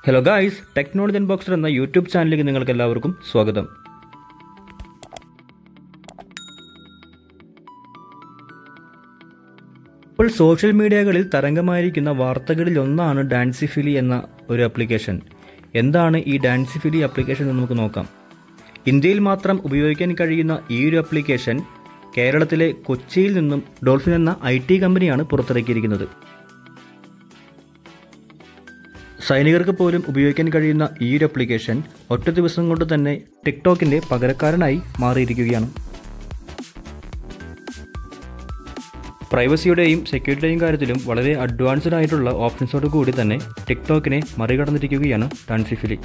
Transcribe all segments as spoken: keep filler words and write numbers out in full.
Hello guys, Technology Unboxed എന്ന YouTube ചാനലിലേക്ക് നിങ്ങൾക്ക് എല്ലാവർക്കും സ്വാഗതം. ഇപ്പോൾ സോഷ്യൽ മീഡിയകളിൽ തരംഗമായിരിക്കുന്ന വാർത്തകളിൽ ഒന്നാണ് Danzyphily എന്ന ഒരു ആപ്ലിക്കേഷൻ. എന്താണ് ഈ Danzyphily ആപ്ലിക്കേഷൻ എന്ന് നമുക്ക് നോക്കാം. ഇന്ത്യയിൽ മാത്രം ഉപയോഗിക്കാൻ കഴിയുന്ന ഈ ഒരു ആപ്ലിക്കേഷൻ കേരളത്തിലെ കൊച്ചിയിൽ നിന്നും ഡോൾഫിൻ എന്ന ഐ ടി കമ്പനിയാണ് പുറത്തിറക്കിയിരിക്കുന്നത്. സൈനികർക്ക് പോലും ഉപയോഗിക്കാൻ കഴിയുന്ന ഈ ഒരു ആപ്ലിക്കേഷൻ ഒറ്റ ദിവസം കൊണ്ട് തന്നെ ടിക്ടോക്കിന്റെ പകരക്കാരനായി മാറിയിരിക്കുകയാണ്. പ്രൈവസിയുടെയും സെക്യൂരിറ്റിയുടെയും കാര്യത്തിലും വളരെ അഡ്വാൻസ്ഡ് ആയിട്ടുള്ള ഓപ്ഷൻസോട് കൂടി തന്നെ ടിക്ടോക്കിനെ മറികടന്നിരിക്കുകയാണ് Danzyphily.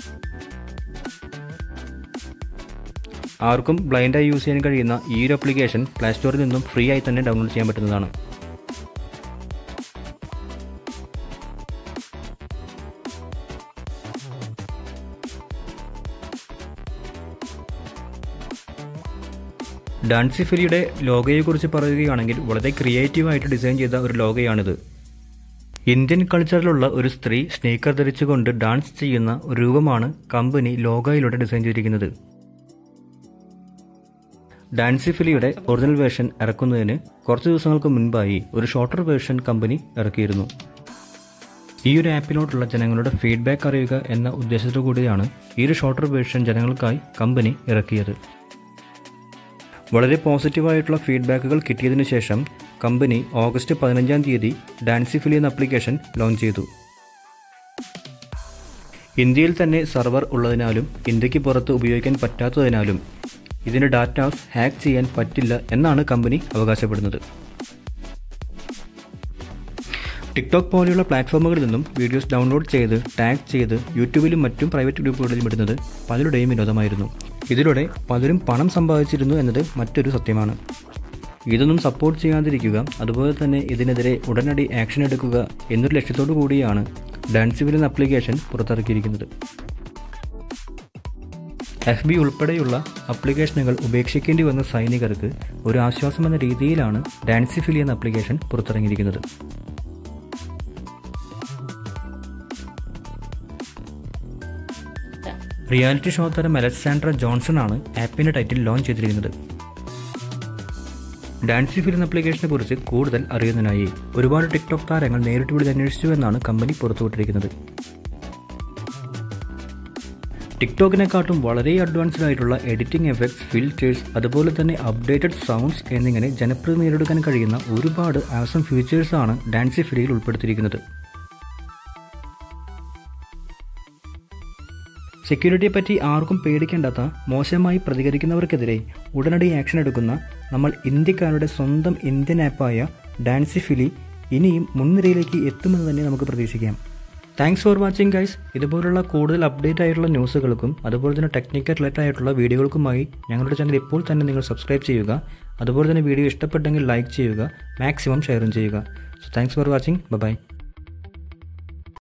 ആർക്കും ബ്ലൈൻഡായി യൂസ് ചെയ്യാൻ കഴിയുന്ന ഈ ഒരു ആപ്ലിക്കേഷൻ പ്ലേ സ്റ്റോറിൽ നിന്നും ഫ്രീ ആയി തന്നെ ഡൗൺലോഡ് ചെയ്യാൻ പറ്റുന്നതാണ്. Danzyphillyയുടെ ലോഗോയെക്കുറിച്ച് പറയുകയാണെങ്കിൽ വളരെ ക്രിയേറ്റീവായിട്ട് ഡിസൈൻ ചെയ്ത ഒരു ലോഗോയാണിത്. ഇന്ത്യൻ കൾച്ചറിലുള്ള ഒരു സ്ത്രീ സ്നീക്കർ ധരിച്ചുകൊണ്ട് ഡാൻസ് ചെയ്യുന്ന ഒരു രൂപമാണ് കമ്പനി ലോഗോയിലൂടെ ഡിസൈൻ ചെയ്തിരിക്കുന്നത്. Danzyphillyയുടെ ഒറിജിനൽ വേർഷൻ ഇറക്കുന്നതിന് കുറച്ച് ദിവസങ്ങൾക്ക് മുൻപായി ഒരു ഷോർട്ടർ വേർഷൻ കമ്പനി ഇറക്കിയിരുന്നു. ഈ ഒരു ആപ്പിനോടുള്ള ജനങ്ങളുടെ ഫീഡ്ബാക്ക് അറിയുക എന്ന ഉദ്ദേശത്തോടു കൂടിയാണ് ഈ ഒരു ഷോർട്ടർ വേർഷൻ ജനങ്ങൾക്കായി കമ്പനി ഇറക്കിയത്. വളരെ പോസിറ്റീവായിട്ടുള്ള ഫീഡ്ബാക്കുകൾ കിട്ടിയതിനു ശേഷം കമ്പനി ഓഗസ്റ്റ് പതിനഞ്ചാം തീയതി Danzyphily എന്ന ആപ്ലിക്കേഷൻ ലോഞ്ച് ചെയ്തു. ഇന്ത്യയിൽ തന്നെ സെർവർ ഉള്ളതിനാലും ഇന്ത്യക്ക് പുറത്ത് ഉപയോഗിക്കാൻ പറ്റാത്തതിനാലും ഇതിന് ഡാറ്റാസ് ഹാക്ക് ചെയ്യാൻ പറ്റില്ല എന്നാണ് കമ്പനി അവകാശപ്പെടുന്നത്. ടിക്ടോക്ക് പോലെയുള്ള പ്ലാറ്റ്ഫോമുകളിൽ നിന്നും വീഡിയോസ് ഡൗൺലോഡ് ചെയ്ത് ടാഗ് ചെയ്ത് യൂട്യൂബിലും മറ്റും പ്രൈവറ്റ് ഗ്രൂപ്പുകളിലും ഇടുന്നത് പലരുടെയും വിനോദമായിരുന്നു. ഇതിലൂടെ പലരും പണം സമ്പാദിച്ചിരുന്നു എന്നത് മറ്റൊരു സത്യമാണ്. ഇതൊന്നും സപ്പോർട്ട് ചെയ്യാതിരിക്കുക, അതുപോലെ തന്നെ ഇതിനെതിരെ ഉടനടി ആക്ഷൻ എടുക്കുക എന്നൊരു ലക്ഷ്യത്തോടു കൂടിയാണ് Danzyphily എന്ന ആപ്ലിക്കേഷൻ പുറത്തിറക്കിയിരിക്കുന്നത്. എഫ് ബി ഉൾപ്പെടെയുള്ള ആപ്ലിക്കേഷനുകൾ ഉപേക്ഷിക്കേണ്ടി വന്ന സൈനികർക്ക് ഒരു ആശ്വാസം എന്ന രീതിയിലാണ് Danzyphily എന്ന ആപ്ലിക്കേഷൻ പുറത്തിറങ്ങിയിരിക്കുന്നത്. റിയാലിറ്റി ഷോ താരം അലക്സാൻഡ്ര ജോൺസൺ ആണ് ആപ്പിന്റെ ടൈറ്റിൽ ലോഞ്ച് ചെയ്തിരിക്കുന്നത്. Danzyphily എന്ന ആപ്ലിക്കേഷനെ കുറിച്ച് കൂടുതൽ അറിയുന്നതിനായി ഒരുപാട് ടിക്ടോക്ക് താരങ്ങൾ നേരിട്ട് വിളിച്ച് അന്വേഷിച്ചു എന്നാണ് കമ്പനി പുറത്തുവിട്ടിരിക്കുന്നത്. ടിക്ടോക്കിനെക്കാട്ടും വളരെ അഡ്വാൻസ്ഡ് ആയിട്ടുള്ള എഡിറ്റിംഗ് എഫക്ട്സ്, ഫിൽറ്റേഴ്സ്, അതുപോലെ തന്നെ അപ്ഡേറ്റഡ് സൗണ്ട്സ് എന്നിങ്ങനെ ജനപ്രിയത നേടിയെടുക്കാൻ കഴിയുന്ന ഒരുപാട് ആസം ഫീച്ചേഴ്സാണ് Danzyphillyയിൽ ഉൾപ്പെടുത്തിയിരിക്കുന്നത്. സെക്യൂരിറ്റിയെ പറ്റി ആർക്കും പേടിക്കേണ്ടാത്ത മോശമായി പ്രതികരിക്കുന്നവർക്കെതിരെ ഉടനടി ആക്ഷൻ എടുക്കുന്ന നമ്മൾ ഇന്ത്യക്കാരുടെ സ്വന്തം ഇന്ത്യൻ ആപ്പായ Danzyphily ഇനിയും മുൻനിരയിലേക്ക് എത്തുമെന്ന് തന്നെ നമുക്ക് പ്രതീക്ഷിക്കാം. Thanks for watching guys. ഇതുപോലുള്ള കൂടുതൽ അപ്ഡേറ്റ് ആയിട്ടുള്ള ന്യൂസുകൾക്കും അതുപോലെ തന്നെ ടെക്നിക്കൽ റിലേറ്റഡ് ആയിട്ടുള്ള വീഡിയോകൾക്കുമായി ഞങ്ങളുടെ ചാനൽ ഇപ്പോൾ തന്നെ നിങ്ങൾ സബ്സ്ക്രൈബ് ചെയ്യുക. അതുപോലെ തന്നെ വീഡിയോ ഇഷ്ടപ്പെട്ടെങ്കിൽ ലൈക്ക് ചെയ്യുക, മാക്സിമം ഷെയറും ചെയ്യുക. So thanks for watching. Bye by.